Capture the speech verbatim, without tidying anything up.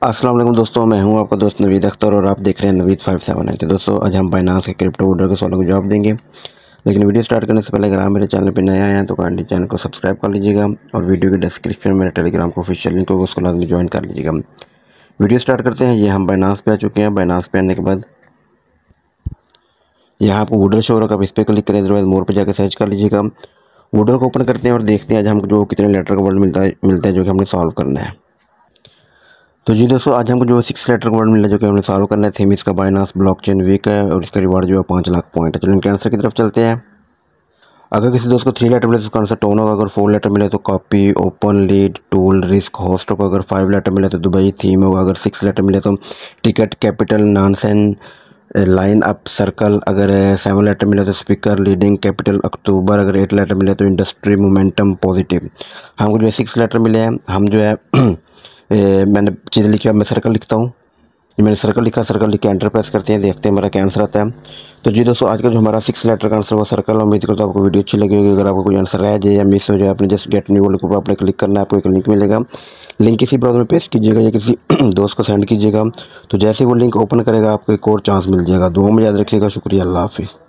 अस्सलाम वालेकुम दोस्तों, मैं हूं आपका दोस्त नवीद अख्तर और आप देख रहे हैं नवीद फाइव सेवन है। तो दोस्तों आज हम बाइनांस के क्रिप्टो वोडल के सवालों को जवाब देंगे। लेकिन वीडियो स्टार्ट करने से पहले अगर आप मेरे चैनल पर नए आए हैं तो काइंडली चैनल को सब्सक्राइब कर लीजिएगा और वीडियो के डिस्क्रिप्शन में मेरे टेलीग्राम को ऑफिशियल लिंक होगा, उसको लाजमी ज्वाइन कर लीजिएगा। वीडियो स्टार्ट करते हैं। ये हम बाइनांस पे आ चुके हैं। बाइनांस पे आने के बाद यहाँ आपको वोडल शो होगा, आप इस पर क्लिक करें, अदरवाइज मोर पे जाकर सर्च कर लीजिएगा। वोडल को ओपन करते हैं और देखते हैं आज हमको जो कितने लेटर का वर्ड मिलता है मिलता है जो कि हमने सॉल्व करना है। तो जी दोस्तों, आज हमको जो सिक्स लेटर का वर्ड मिला जो कि हमने सॉल्व करना है। थीम इसका बाइनांस ब्लॉकचेन वीक है और इसका रिवार्ड जो है पाँच लाख पॉइंट है। चलो इनके आंसर की तरफ चलते हैं। अगर किसी दोस्त को थ्री लेटर मिले तो उसका आंसर टोन होगा। अगर फोर लेटर मिले तो copy, open, lead, tool, risk, host होगा। अगर फाइव लेटर मिले तो दुबई, थीम होगा। अगर सिक्स लेटर मिले तो ticket, capital, nonsense, line up, circle. अगर सेवन लेटर मिले तो स्पीकर, लीडिंग, कैपिटल, अक्टूबर। अगर एट लेटर मिले तो इंडस्ट्री, मोमेंटम, पॉजिटिव। हमको जो है सिक्स लेटर मिले हैं, हम जो है ए, मैंने चीज़ लिखी है, मैं सर्कल लिखता हूँ। मैंने सर्कल लिखा, सर्कल लिख के एंटर प्रेस करते हैं, देखते हैं हमारा क्या आंसर आता है। तो जी दोस्तों, आज का जो हमारा सिक्स लेटर का आंसर हुआ सर्कल। उम्मीद करता हूँ आपको वीडियो अच्छी लगी होगी। अगर आपको कोई आंसर रह जाए या मिस हो जाए, आपने जस्ट गेट न्यू वर्ल्ड के ऊपर आपने क्लिक करना है, आपको एक लिंक मिलेगा। लिंक किसी ब्राउज़र में पेस्ट कीजिएगा या किसी दोस्त को सेंड कीजिएगा। तो जैसे वो लिंक ओपन करेगा आपको एक और चांस मिल जाएगा। दुआ में याद रखिएगा। शुक्रिया, अल्लाह हाफिज़।